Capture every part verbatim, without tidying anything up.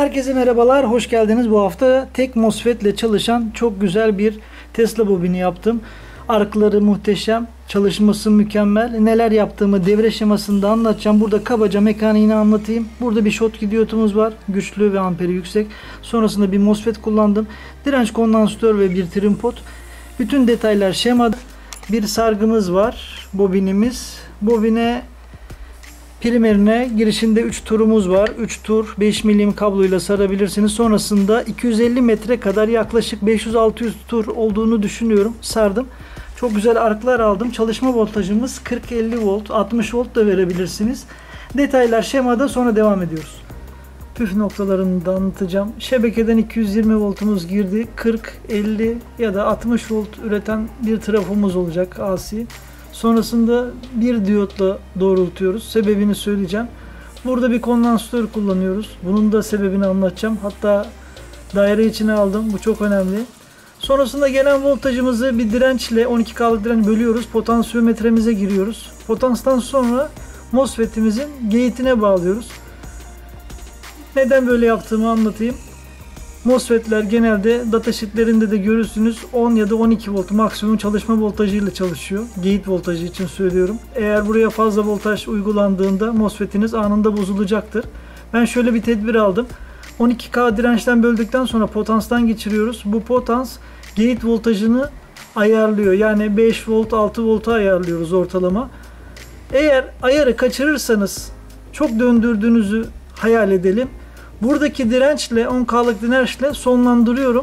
Herkese merhabalar, hoş geldiniz. Bu hafta tek MOSFET ile çalışan çok güzel bir Tesla bobini yaptım. Arkları muhteşem, çalışması mükemmel. Neler yaptığımı devre şemasında anlatacağım. Burada kabaca mekaniğini anlatayım. Burada bir Schottky diyotumuz var, güçlü ve amperi yüksek. Sonrasında bir MOSFET kullandım. Direnç kondansatör ve bir trim pot. Bütün detaylar şemada. Bir sargımız var, bobinimiz. Bobine primerine girişinde üç turumuz var. üç tur beş milim kabloyla sarabilirsiniz. Sonrasında iki yüz elli metre kadar, yaklaşık beş yüz altı yüz tur olduğunu düşünüyorum. Sardım. Çok güzel arklar aldım. Çalışma voltajımız kırk elli volt, altmış volt da verebilirsiniz. Detaylar şemada, sonra devam ediyoruz. Püf noktalarını da anlatacağım. Şebekeden iki yüz yirmi voltumuz girdi. kırk, elli ya da altmış volt üreten bir trafomuz olacak A C. Sonrasında bir diyotla doğrultuyoruz. Sebebini söyleyeceğim. Burada bir kondansatör kullanıyoruz. Bunun da sebebini anlatacağım. Hatta daire içine aldım. Bu çok önemli. Sonrasında gelen voltajımızı bir dirençle, on iki K'lık direnç bölüyoruz. Potansiyometremize giriyoruz. Potanstan sonra MOSFET'imizin gate'ine bağlıyoruz. Neden böyle yaptığımı anlatayım. MOSFET'ler genelde datasheet'lerinde de görürsünüz, on ya da on iki volt maksimum çalışma voltajıyla çalışıyor. Gate voltajı için söylüyorum. Eğer buraya fazla voltaj uygulandığında MOSFET'iniz anında bozulacaktır. Ben şöyle bir tedbir aldım. on iki K dirençten böldükten sonra potanstan geçiriyoruz. Bu potans gate voltajını ayarlıyor. Yani beş volt, altı volta ayarlıyoruz ortalama. Eğer ayarı kaçırırsanız, çok döndürdüğünüzü hayal edelim. Buradaki dirençle, on K'lık dirençle sonlandırıyorum.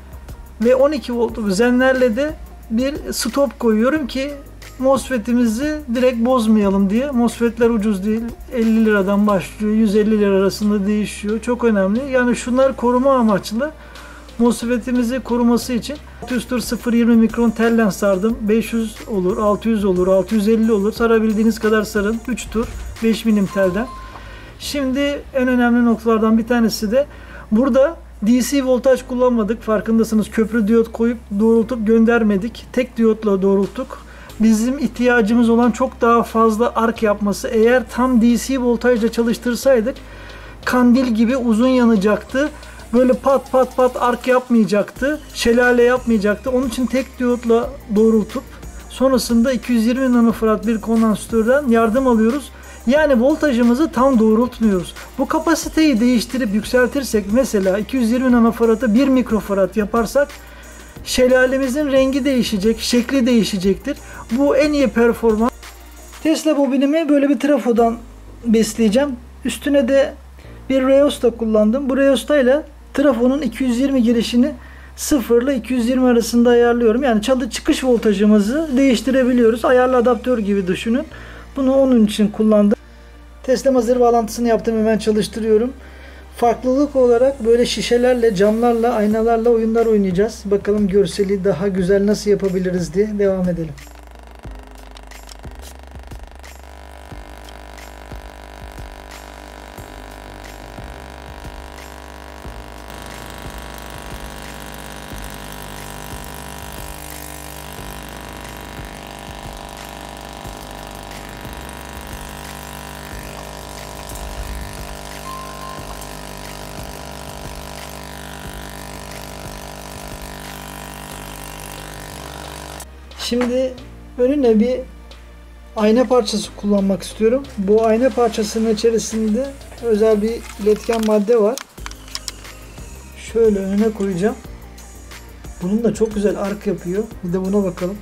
Ve on iki voltluk zenlerle de bir stop koyuyorum ki MOSFET'imizi direkt bozmayalım diye. MOSFET'ler ucuz değil. elli liradan başlıyor. yüz elli lira arasında değişiyor. Çok önemli. Yani şunlar koruma amaçlı. MOSFET'imizi koruması için altı yüz tur sıfır virgül yirmi mikron tellen sardım. beş yüz olur, altı yüz olur, altı yüz elli olur. Sarabildiğiniz kadar sarın. üç tur beş milim telden. Şimdi en önemli noktalardan bir tanesi de burada D C voltaj kullanmadık. Farkındasınız, köprü diyot koyup doğrultup göndermedik. Tek diyotla doğrulttuk. Bizim ihtiyacımız olan çok daha fazla ark yapması. Eğer tam D C voltajla çalıştırsaydık kandil gibi uzun yanacaktı. Böyle pat pat pat ark yapmayacaktı. Şelale yapmayacaktı. Onun için tek diyotla doğrultup sonrasında iki yüz yirmi nanofarad bir kondansatörden yardım alıyoruz. Yani voltajımızı tam doğrultmuyoruz. Bu kapasiteyi değiştirip yükseltirsek, mesela iki yüz yirmi nanofarad'a bir mikrofarad yaparsak şelalemizin rengi değişecek, şekli değişecektir. Bu en iyi performans. Tesla bobinimi böyle bir trafodan besleyeceğim. Üstüne de bir Reosta kullandım. Bu Reosta ile trafonun iki yüz yirmi girişini sıfır ile iki yüz yirmi arasında ayarlıyorum. Yani çalı çıkış voltajımızı değiştirebiliyoruz. Ayarlı adaptör gibi düşünün. Bunu onun için kullandım. Tesla hazır bağlantısını yaptım, hemen çalıştırıyorum. Farklılık olarak böyle şişelerle, camlarla, aynalarla oyunlar oynayacağız. Bakalım görseli daha güzel nasıl yapabiliriz diye devam edelim. Şimdi önüne bir ayna parçası kullanmak istiyorum. Bu ayna parçasının içerisinde özel bir iletken madde var. Şöyle önüne koyacağım. Bunun da çok güzel ark yapıyor. Bir de buna bakalım.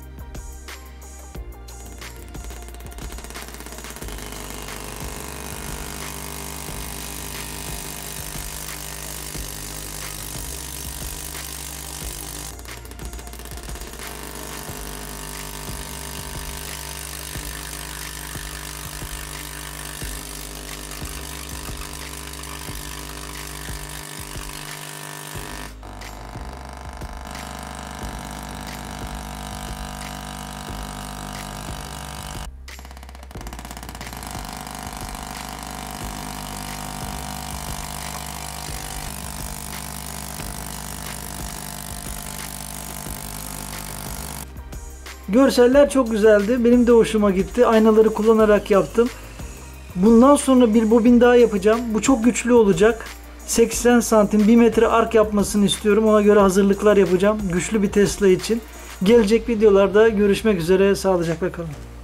Görseller çok güzeldi. Benim de hoşuma gitti. Aynaları kullanarak yaptım. Bundan sonra bir bobin daha yapacağım. Bu çok güçlü olacak. seksen santim bir metre ark yapmasını istiyorum. Ona göre hazırlıklar yapacağım. Güçlü bir Tesla için. Gelecek videolarda görüşmek üzere. Sağlıcakla kalın.